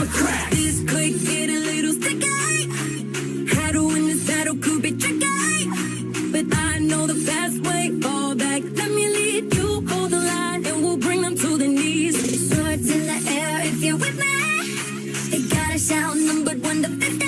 armor cracks. This click get a little sticky. How to win this battle could be tricky, but I know the best way. Fall back, let me lead you. Hold the line and we'll bring them to the knees. Swords in the air if you're with me. They gotta shout numbered 1 to 50.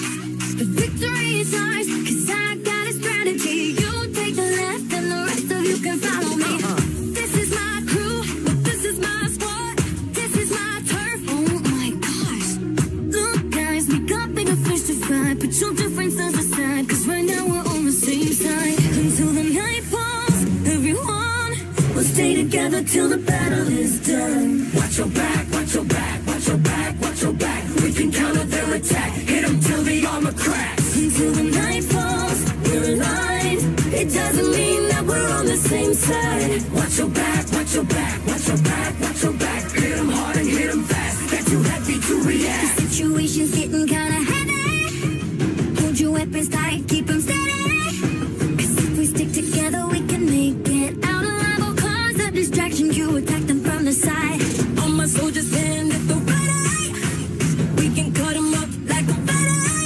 The victory is ours, cause I got a strategy. You take the left and the rest of you can follow me. This is my crew, but this is my squad. This is my turf, oh my gosh. Look guys, we got bigger fish to fry. Put your differences aside, cause right now we're on the same side. Until the night falls, everyone will stay together till the battle is done. Watch your back, watch your back, watch your back, watch your back. We can counter their attack, hit them till the armor cracks. Until the night falls, we're aligned. It doesn't mean that we're on the same side. Watch your back, watch your back, watch your back, watch your back. Hit them hard and hit them fast, they're too heavy to react. The situation's getting kinda heavy. Hold your weapons tight, keep them steady. Cause if we stick together we can make it out alive. Or cause a distraction, you attack them from the side. All my soldiers stand at the ready. We can cut them up like a confetti.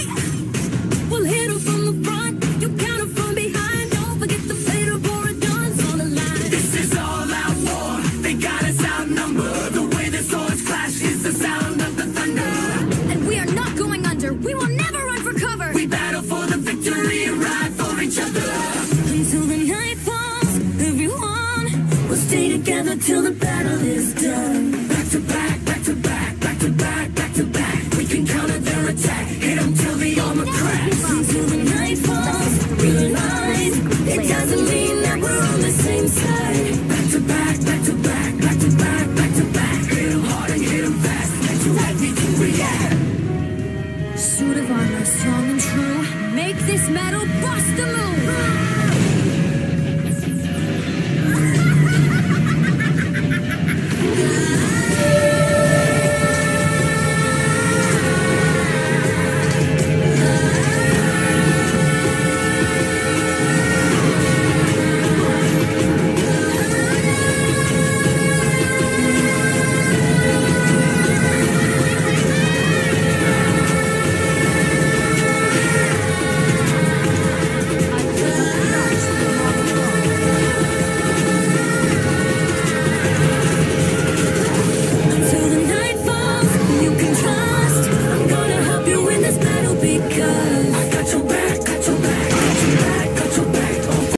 We'll hit them from the front, you count them from behind. Don't forget the fatal guns on the line. This is all out war, they got us outnumbered. The way the swords clash is the sound of the thunder. And we are not going under, we will never run for cover. We battle for the victory and ride for each other. Until the night falls, everyone will stay together till the battle is done. Back to back, back to back, back to back, back to back. We can counter their attack, hit them till the armor cracks. Until the night falls, we're aligned. It doesn't mean that we're on the same side. Back to back, back to back, back to back, back to back. Hit them hard and hit them fast, they're too heavy to react. Suit of armor, strong and true. Make this metal bust a move.